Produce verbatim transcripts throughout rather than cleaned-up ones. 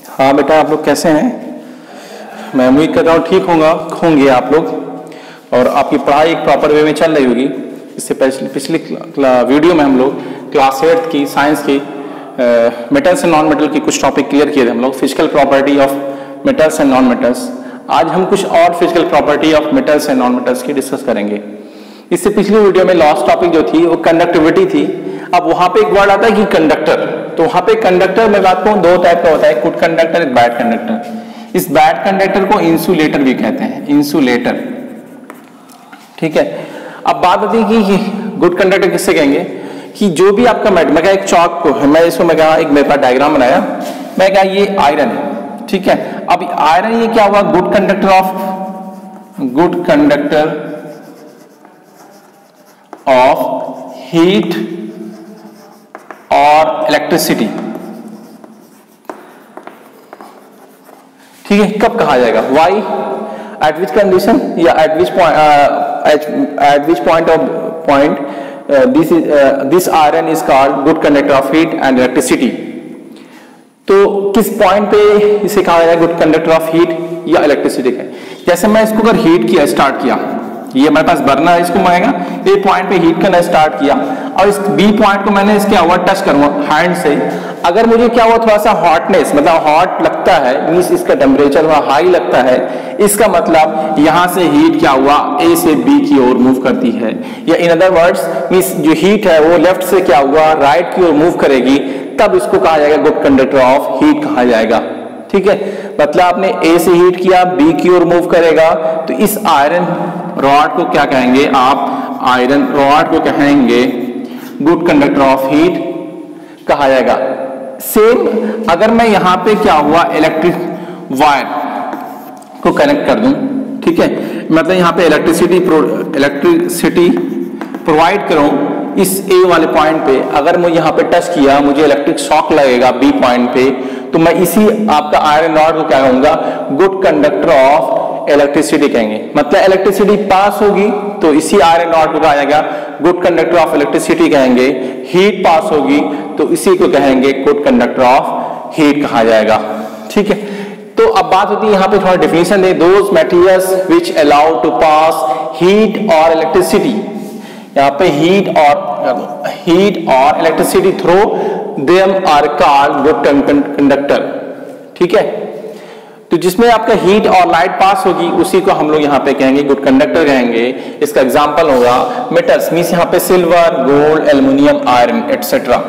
हाँ बेटा, आप लोग कैसे हैं? मैं उम्मीद कर रहा हूँ ठीक होगा होंगे आप लोग और आपकी पढ़ाई एक प्रॉपर वे में चल रही होगी। इससे पिछली वीडियो में हम लोग क्लास एट्थ की साइंस की मेटल्स एंड नॉन मेटल की कुछ टॉपिक क्लियर किए थे हम लोग, physical property of metals and non metals. आज हम कुछ और physical property of metals and non metals की डिस्कस करेंगे। इससे पिछली वीडियो में लास्ट टॉपिक जो थी वो कंडक्टिविटी थी। अब वहां पे एक वर्ड आता है कि कंडक्टर, तो वहां पे कंडक्टर मैं बात करूं दो टाइप का होता है, गुड कंडक्टर, एक बैड कंडक्टर। इस बैड कंडक्टर को इंसुलेटर भी कहते हैं, इंसुलेटर, ठीक है। अब बात होती है कि गुड कंडक्टर किससे कहेंगे कि जो भी आपका मैं मैं एक चौक को है, मैं इसको मैं कहा एक मेरे पास डायग्राम बनाया, मैं कहा ये आयरन है, ठीक है। अब आयरन ये क्या हुआ, good conductor of good conductor of heat और इलेक्ट्रिसिटी, ठीक है। कब कहा जाएगा, वाई, एट विच कंडीशन या at which point at which point of point this is this iron is called good conductor of heat and electricity. तो किस point पे इसे कहा जाएगा गुड कंडक्टर ऑफ हीट या इलेक्ट्रिसिटी का? जैसे मैं इसको अगर हीट किया, स्टार्ट किया, ये हमारे पास बर्नर है, इसको मैं ए पॉइंट पे हीट करना स्टार्ट किया और इस बी पॉइंट को मैंने इसके हुआ टच करूंगा हैंड से। अगर मुझे क्या हुआ, थोड़ा सा हॉटनेस मतलब हॉट लगता है, मींस इसका टेम्परेचर वहां हाई लगता है, इसका मतलब यहां से हीट क्या हुआ, ए से बी की ओर मूव करती है, या इन अदर वर्ड्स मींस जो हीट है वो लेफ्ट से क्या हुआ, राइट की ओर मूव करेगी, तब इसको कहा जाएगा गुड कंडक्टर ऑफ हीट कहा जाएगा, ठीक है। मतलब आपने ए से हीट किया, बी की ओर मूव करेगा, तो इस आयरन रॉड को क्या कहेंगे आप, आयरन रॉड को कहेंगे गुड कंडक्टर ऑफ हीट कहा जाएगा। सेम अगर मैं यहां पे क्या हुआ, इलेक्ट्रिक वायर को कनेक्ट कर दूं, ठीक है, मतलब यहां पे इलेक्ट्रिसिटी इलेक्ट्रिसिटी प्रोवाइड करूं इस ए वाले पॉइंट पे, अगर मैं यहां पे टच किया, मुझे इलेक्ट्रिक शॉक लगेगा बी पॉइंट पे, तो मैं इसी आपका आयरन रॉड को क्या कहूंगा, गुड कंडक्टर ऑफ इलेक्ट्रिसिटी कहेंगे। मतलब इलेक्ट्रिसिटी पास होगी तो इसी आयरन रॉड को कहा जाएगा गुड कंडक्टर ऑफ इलेक्ट्रिसिटी कहेंगे। हीट पास होगी तो इसी को कहेंगे गुड कंडक्टर ऑफ हीट कहा जाएगा, ठीक है। तो अब बात होती है यहाँ पे थोड़ा डेफिनेशन दे, those materials which allow to pass heat और इलेक्ट्रिसिटी, यहाँ पे हीट और हीट और electricity through them are called good conductor, ठीक है। तो जिसमें आपका हीट और लाइट पास होगी उसी को हम लोग यहाँ पे कहेंगे गुड कंडक्टर कहेंगे। इसका एग्जांपल होगा मेटल्स, मींस यहाँ पे silver, gold, aluminium, iron etcetera.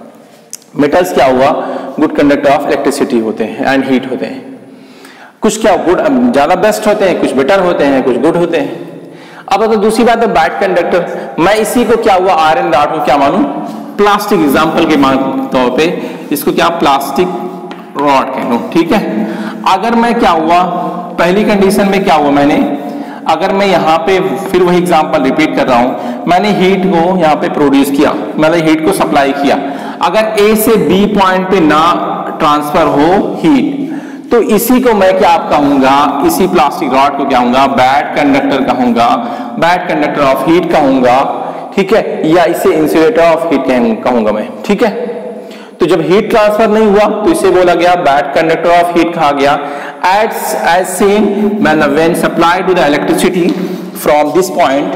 Metals क्या हुआ, गुड कंडक्टर ऑफ इलेक्ट्रिसिटी होते हैं एंड हीट होते हैं। कुछ क्या गुड ज्यादा बेस्ट होते हैं, कुछ बेटर होते हैं, कुछ गुड होते हैं। अब अगर दूसरी बात है बैड कंडक्टर, मैं इसी को क्या हुआ, आयरन रॉड को क्या मानूं, प्लास्टिक, एग्जाम्पल के तौर पे इसको क्या प्लास्टिक रॉड कह लो, ठीक है। अगर मैं क्या हुआ, पहली कंडीशन में क्या हुआ, मैंने अगर मैं यहाँ पे फिर वही एग्जांपल रिपीट कर रहा हूं, मैंने हीट को यहाँ पे प्रोड्यूस किया, मैंने हीट को सप्लाई किया, अगर ए से बी पॉइंट पे ना ट्रांसफर हो हीट, तो इसी को मैं क्या आप कहूंगा, इसी प्लास्टिक रॉड को क्या कहूंगा, बैड कंडक्टर कहूंगा, बैड कंडक्टर ऑफ हीट कहूंगा, ठीक है, या इसे इंसुलेटर ऑफ हीट कहूंगा मैं, ठीक है। तो जब हीट ट्रांसफर नहीं हुआ तो इसे बोला गया बैड कंडक्टर ऑफ हीट कहा गया। As as same when supply to the electricity from this point,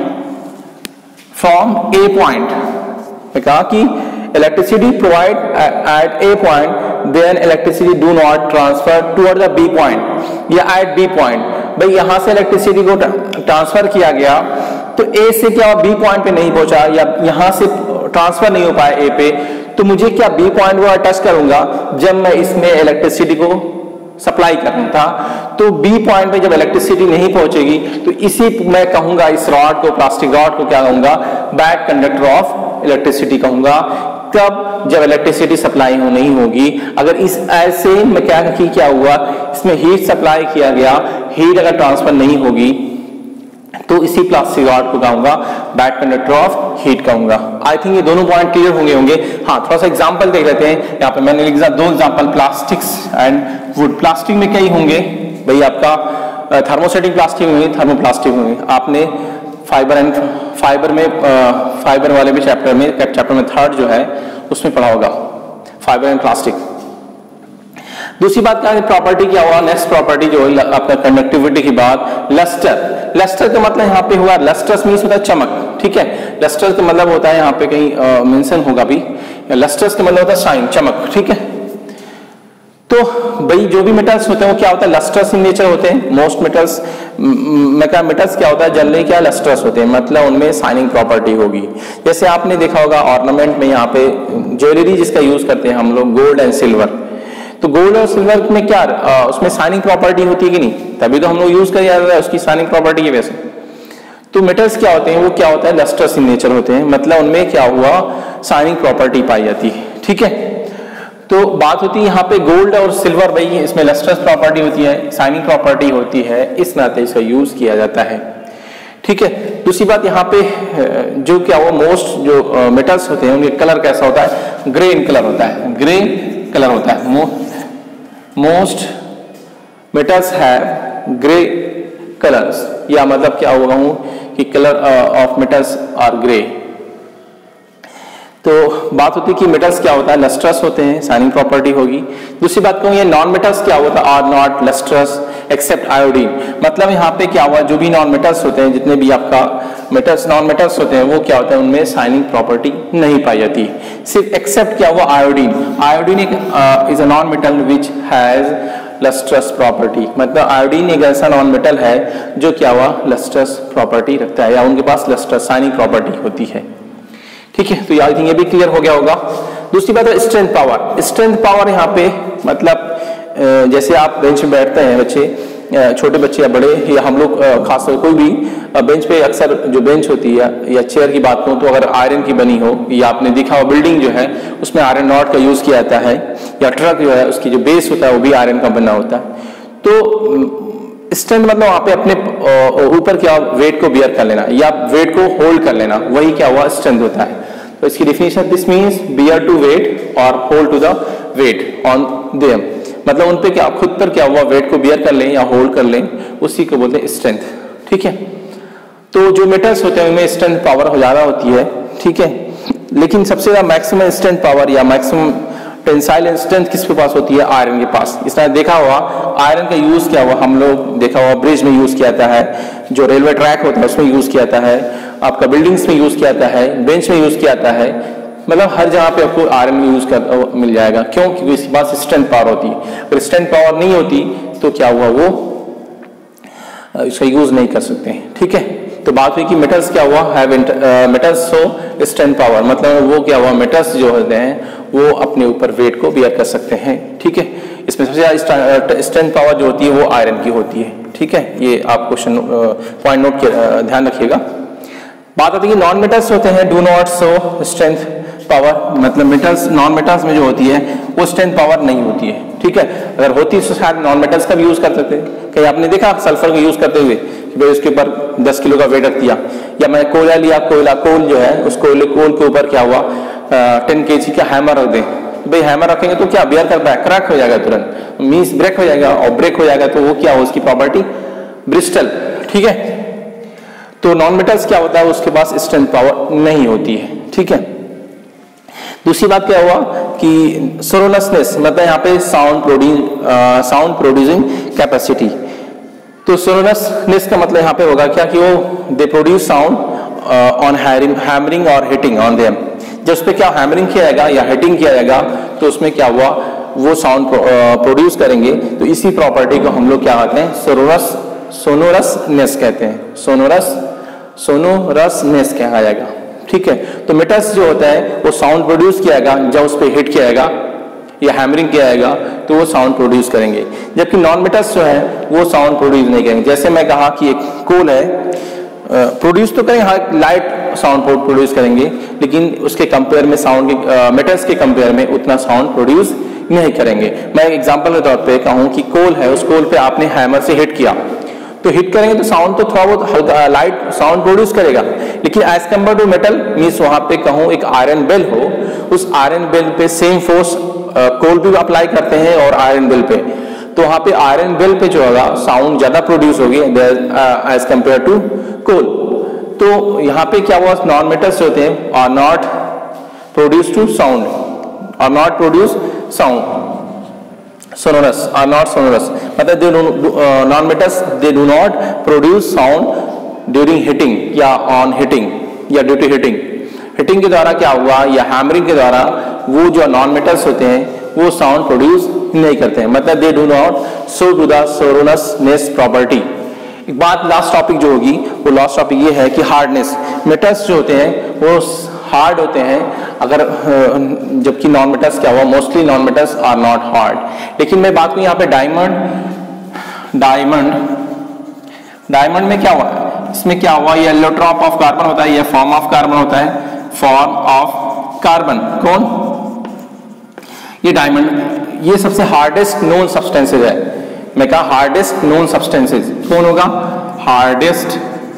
from A point, मैं कहा कि electricity provide at A point, then electricity do not transfer toward the B point या at B point. भाई यहां से electricity को transfer किया गया तो ए से क्या बी पॉइंट पे नहीं पहुंचा, या यहां से ट्रांसफर नहीं हो पाया ए पे, तो मुझे क्या बी पॉइंट को टच करूंगा जब मैं इसमें इलेक्ट्रिसिटी को सप्लाई करना था, तो बी पॉइंट पे जब इलेक्ट्रिसिटी नहीं पहुंचेगी तो इसी मैं कहूंगा, इस रॉड को, प्लास्टिक रॉड को क्या कहूंगा, बैड कंडक्टर ऑफ इलेक्ट्रिसिटी कहूंगा। तब जब इलेक्ट्रिसिटी सप्लाई हो नहीं होगी, अगर इस ऐसे में क्या की क्या हुआ, इसमें हीट सप्लाई किया गया, हीट अगर ट्रांसफर नहीं होगी तो इसी प्लास्टिक रॉड को कहूंगा बैड कंडक्टर ऑफ हीट कहूंगा। आई थिंक ये दोनों पॉइंट क्लियर होंगे होंगे हाँ, थोड़ा सा एग्जांपल देख लेते हैं। यहाँ पे मैंने लिखा दो example, plastics and wood. Plastic में कई होंगे भाई, आपका थर्मोसेटिक प्लास्टिक होंगे, थर्मोप्लास्टिक होंगे। आपने फाइबर एंड फाइबर में फाइबर वाले भी चैप्टर में चैप्टर में थर्ड जो है उसमें पढ़ा होगा फाइबर एंड प्लास्टिक। दूसरी बात क्या है, प्रॉपर्टी क्या हुआ, नेक्स्ट प्रॉपर्टी जो है आपका कंडक्टिविटी की बात, लस्टर। लस्टर का मतलब यहाँ पे हुआ, लस्टर्स मीन्स होता है चमक, ठीक है। लस्टर का मतलब होता है यहाँ पे कहीं मेंशन होगा भी, लस्टर्स का मतलब होता है शाइन, चमक, ठीक है। तो भाई जो भी मेटल्स होते हैं वो क्या होता है, लस्टर्स इन नेचर होते हैं। मोस्ट मेटल्स मेटल्स क्या होता है, जनरली क्या लस्टर्स होते हैं, मतलब उनमें शाइनिंग प्रॉपर्टी होगी। जैसे आपने देखा होगा ऑर्नामेंट में यहाँ पे ज्वेलरी जिसका यूज करते हैं हम लोग, गोल्ड एंड सिल्वर, तो गोल्ड और सिल्वर में क्या आ, उसमें शाइनिंग प्रॉपर्टी होती है कि नहीं, तभी तो हम लोग यूज कर रहे हैं उसकी शाइनिंग प्रॉपर्टी की वजह से। तो मेटल्स क्या होते हैं, वो क्या होता है, लस्टर्स इन नेचर होते हैं, मतलब उनमें क्या हुआ, शाइनिंग प्रॉपर्टी पाई जाती है, ठीक है। तो बात होती है यहाँ पे गोल्ड और सिल्वर, भाई इसमें लस्टर्स प्रॉपर्टी होती है, शाइनिंग प्रॉपर्टी होती है, इस नाते इसका यूज किया जाता है, ठीक है। दूसरी बात यहाँ पे जो क्या हुआ, मोस्ट जो मेटल्स होते हैं उनके कलर कैसा होता है, ग्रे इन कलर होता है, ग्रे कलर होता है। मो, most metals have grey colours, या मतलब क्या होगा हूं कि colour of metals are grey. तो बात होती है कि मेटल्स क्या होता है, लस्ट्रस होते हैं, शाइनिंग प्रॉपर्टी होगी। दूसरी बात कहूँ ये नॉन मेटल्स क्या होता है, are not lustrous except iodine, मतलब यहाँ पे क्या हुआ, जो भी नॉन मेटल्स होते हैं, जितने भी आपका मेटल्स नॉन मेटल्स होते हैं वो क्या होता है, उनमें शाइनिंग प्रॉपर्टी नहीं पाई जाती, सिर्फ एक्सेप्ट क्या हुआ, आयोडीन। आयोडीन एक is a non metal which has lustrous property, मतलब आयोडीन एक ऐसा नॉन मेटल है जो क्या हुआ, लस्ट्रस प्रॉपर्टी रखता है, या उनके पास लस्ट्रस शाइनिंग प्रॉपर्टी होती है, ठीक है। तो आई थिंक ये भी क्लियर हो गया होगा। दूसरी बात है स्ट्रेंथ पावर। स्ट्रेंथ पावर यहाँ पे मतलब जैसे आप बेंच में बैठते हैं बच्चे, छोटे बच्चे या बड़े, या हम लोग खासकर कोई भी बेंच पे, अक्सर जो बेंच होती है या चेयर की बात करूँ तो अगर आयरन की बनी हो, या आपने देखा हो बिल्डिंग जो है उसमें आयरन रॉड का यूज किया जाता है, या ट्रक जो है उसकी जो बेस होता है वो भी आयरन का बना होता है। तो स्ट्रेंथ मतलब वहां पे अपने ऊपर क्या वेट को बियर कर लेना या वेट को होल्ड कर लेना, वही क्या हुआ स्ट्रेंथ होता है। तो इसकी definition this means bear to weight और hold to the weight on them, मतलब उन पे क्या खुद पर क्या हुआ वेट को बियर कर लें या होल्ड कर लें, उसी को बोलते हैं स्ट्रेंथ, ठीक है। तो जो मेटल्स होते हैं उनमें स्ट्रेंथ पावर ज्यादा होती है, ठीक है, लेकिन सबसे ज्यादा मैक्सिमम स्ट्रेंथ पावर या मैक्सिमम टेंसाइल स्ट्रेंथ किसके पास होती है, आयरन के पास। इसने देखा हुआ आयरन का यूज क्या हुआ, हम लोग देखा हुआ ब्रिज में यूज किया जाता है, जो रेलवे ट्रैक होता है उसमें यूज किया जाता है, आपका बिल्डिंग्स में यूज किया जाता है, बेंच में यूज किया जाता है, मतलब हर जगह पे आपको आयरन यूज कर मिल जाएगा। क्यों? क्योंकि इसके पास स्ट्रेंथ पावर होती है। अगर स्ट्रेंथ पावर नहीं होती तो क्या हुआ, वो इसका यूज नहीं कर सकते, ठीक है। तो बात हुई कि मेटल्स क्या हुआ, have metals so strength power, मतलब वो क्या हुआ, मेटल्स जो होते हैं वो अपने ऊपर वेट को बियर कर सकते हैं, ठीक है। इसमें सबसे ज्यादा स्ट्रेंथ पावर जो होती है वो आयरन की होती है, ठीक है। ये आप क्वेश्चन पॉइंट नोट ध्यान रखिएगा। बात आती है नॉन मेटल्स होते हैं do not so strength power, मतलब मेटल्स नॉन मेटल्स में जो होती है वो स्ट्रेंथ पावर नहीं होती है, ठीक है। अगर होती तो शायद नॉन मेटल्स का भी यूज कर सकते हैं। कहीं आपने देखा सल्फर का यूज करते हुए कि भाई उसके ऊपर दस किलो का वेट रख दिया, या मैं कोयला लिया, कोयला कोल जो है उस कोयले कोल के ऊपर क्या हुआ टेन के जी का हैमर रख दे, भाई हैमर रखेंगे तो क्या बियर करता है, क्रैक हो जाएगा तुरंत, मींस ब्रेक हो जाएगा, और ब्रेक हो जाएगा तो वो क्या हो उसकी प्रॉपर्टी ब्रिस्टल, ठीक है। तो नॉन मेटल्स क्या होता है उसके पास स्ट्रेंथ पावर नहीं होती है, ठीक है। दूसरी बात क्या हुआ कि सोनोरसनेस, मतलब यहाँ पे sound produce sound producing capacity. तो सोनोरसनेस का मतलब यहाँ पे होगा क्या कि वो they produce sound on hammering और हिटिंग ऑन देम, जब उस पर क्या हैमरिंग किया जाएगा या हिटिंग किया जाएगा तो उसमें क्या हुआ वो साउंड प्रोड्यूस करेंगे। तो इसी प्रॉपर्टी को हम लोग क्या कहते हैं, सोनोरस सोनोरसनेस कहते हैं, सोनोरस सोनोरसनेस कहा जाएगा, ठीक है। तो मेटल्स जो होता है वो साउंड प्रोड्यूस किया जाएगा, जब उस पर हिट किया जाएगा या हैमरिंग किया जाएगा तो वो साउंड प्रोड्यूस करेंगे, जबकि नॉन मेटल्स जो है वो साउंड प्रोड्यूस नहीं करेंगे। जैसे मैं कहा कि एक कोल है, प्रोड्यूस तो करेंगे, हाँ लाइट साउंड प्रोड्यूस करेंगे, लेकिन उसके कंपेयर में साउंड के मेटल्स के कंपेयर में उतना साउंड प्रोड्यूस नहीं करेंगे। मैं एग्जांपल के तौर पे कहूँ कि कोल है, उस कोल पे आपने हैमर से हिट किया तो हिट करेंगे तो साउंड तो थोड़ा बहुत हल्का लाइट साउंड प्रोड्यूस करेगा, लेकिन as compare to metal means वहां पे कहूँ एक आयरन बेल हो, उस आयरन बेल पे सेम फोर्स कोल भी अप्लाई करते हैं और आयरन बेल पे, तो वहां पे आयरन बेल पे जो होगा साउंड ज्यादा प्रोड्यूस होगी एज कम्पेयर टू कोल। तो यहाँ पे क्या हुआ, नॉन मेटल्स होते हैं are not produce to sound, are not produce sound, sonorous are not sonorous, मतलब they do uh, non-metals they do not produce sound during hitting या on hitting या due to hitting. हिटिंग के द्वारा क्या हुआ या हैमरिंग के द्वारा वो जो नॉन मेटल्स होते हैं वो साउंड प्रोड्यूस नहीं करते हैं, मतलब they do not show to the sonorousness property. एक बात लास्ट टॉपिक जो होगी वो लास्ट टॉपिक ये है कि हार्डनेस. मेटल्स जो होते हैं वो हार्ड होते हैं अगर, जबकि नॉन मेटल्स क्या हुआ mostly non metals are not hard. लेकिन मैं बात करूँ यहाँ पे डायमंड डायमंड डायमंड में क्या हुआ, इसमें क्या हुआ, ये एलोट्रॉप ऑफ कार्बन होता है, ये फॉर्म ऑफ कार्बन होता है, फॉर्म ऑफ कार्बन. कौन, ये डायमंड, ये सबसे हार्डेस्ट नोन सब्सटेंसेज है. मैं कहा हार्डेस्ट नोन सब्सटेंसेज कौन होगा, हार्डेस्ट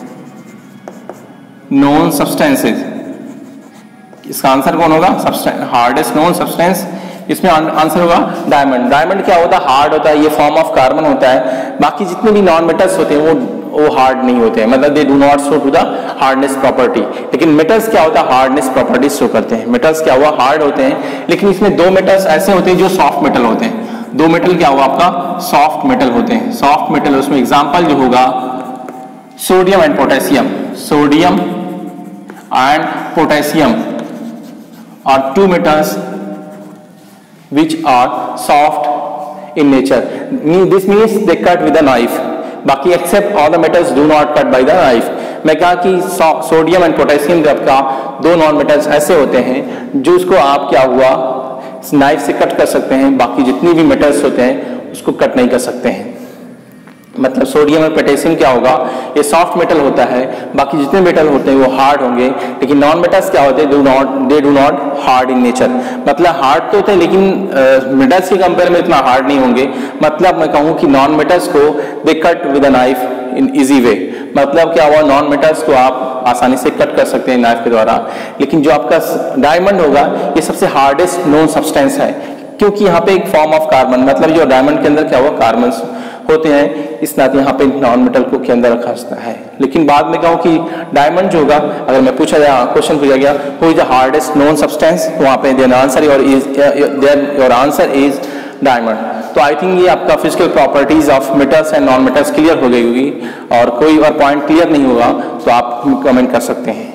नोन सब्सटेंसेज. इसका आंसर कौन होगा, हार्डेस्ट नोन सब्सटेंस. इसमें आंसर होगा डायमंड. डायमंड क्या होता है, हार्ड होता है, ये फॉर्म ऑफ कार्बन होता है. बाकी जितने भी नॉन मेटल्स होते हैं वो वो हार्ड नहीं होते हैं, मतलब they do not show to the hardness property. लेकिन मेटल्स क्या होता है, हार्डनेस प्रॉपर्टी शो करते हैं. मेटल्स क्या हुआ, हार्ड होते हैं, लेकिन इसमें दो मेटल्स ऐसे होते हैं जो सॉफ्ट मेटल होते हैं. दो मेटल क्या हुआ आपका, सॉफ्ट मेटल होते हैं. सॉफ्ट मेटल उसमें एग्जाम्पल जो होगा sodium and potassium. Sodium and potassium are two metals which are soft in nature. This means they cut with a knife. बाकी except all the metals do not cut by the knife. मैं कहा कि sodium and potassium जब का दो non metals ऐसे होते हैं जो उसको आप क्या हुआ नाइफ से कट कर सकते हैं, बाकी जितनी भी मेटल्स होते हैं उसको कट नहीं कर सकते हैं. मतलब सोडियम और पोटेशियम क्या होगा, ये सॉफ्ट मेटल होता है, बाकी जितने मेटल होते हैं वो हार्ड होंगे. लेकिन नॉन मेटल्स क्या होते हैं, do not they do not hard in nature. मतलब हार्ड तो होते हैं लेकिन मेटल्स के कंपेयर में इतना हार्ड नहीं होंगे. मतलब मैं कहूँ कि नॉन मेटल्स को they cut with a knife in easy way. मतलब क्या हुआ, नॉन मेटल्स को आप आसानी से कट कर सकते हैं नाइफ के द्वारा. लेकिन जो आपका डायमंड होगा ये सबसे हार्डेस्ट नोन सब्सटेंस है, क्योंकि यहाँ पे एक फॉर्म ऑफ कार्बन, मतलब जो डायमंड के अंदर क्या हुआ कार्बन होते हैं, इस नाते यहाँ पे नॉन मेटल को के अंदर रखा जाता है. लेकिन बाद में कहूँ कि डायमंड जो होगा, अगर मैं पूछा जाए क्वेश्चन पूछा गया who is the hardest known substance, तो वहाँ पे there answer your is there your answer is diamond. तो आई थिंक ये आपका physical properties of metals and non metals clear हो गई होगी. और कोई और पॉइंट क्लियर नहीं होगा तो आप कमेंट कर सकते हैं.